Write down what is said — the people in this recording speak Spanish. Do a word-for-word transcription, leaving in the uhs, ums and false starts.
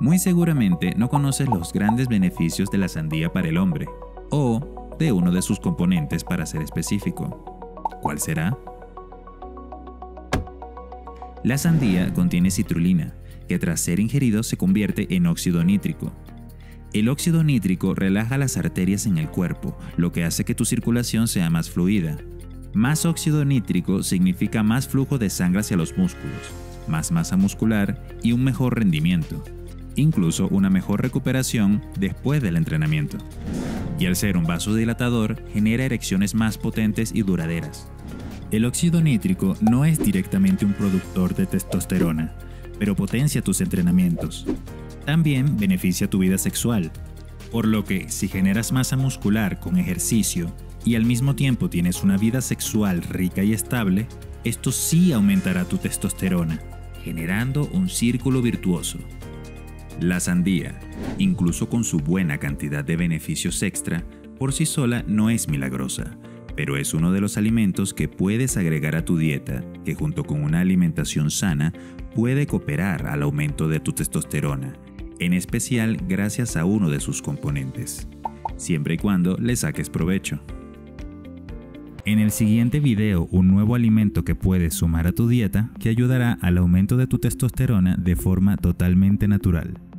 Muy seguramente no conoces los grandes beneficios de la sandía para el hombre, o de uno de sus componentes para ser específico. ¿Cuál será? La sandía contiene citrulina, que tras ser ingerido se convierte en óxido nítrico. El óxido nítrico relaja las arterias en el cuerpo, lo que hace que tu circulación sea más fluida. Más óxido nítrico significa más flujo de sangre hacia los músculos, más masa muscular y un mejor rendimiento, incluso una mejor recuperación después del entrenamiento. Y al ser un vasodilatador, genera erecciones más potentes y duraderas. El óxido nítrico no es directamente un productor de testosterona, pero potencia tus entrenamientos. También beneficia tu vida sexual, por lo que si generas masa muscular con ejercicio y al mismo tiempo tienes una vida sexual rica y estable, esto sí aumentará tu testosterona, generando un círculo virtuoso. La sandía, incluso con su buena cantidad de beneficios extra, por sí sola no es milagrosa, pero es uno de los alimentos que puedes agregar a tu dieta, que junto con una alimentación sana puede cooperar al aumento de tu testosterona, en especial gracias a uno de sus componentes, siempre y cuando le saques provecho. En el siguiente video, un nuevo alimento que puedes sumar a tu dieta que ayudará al aumento de tu testosterona de forma totalmente natural.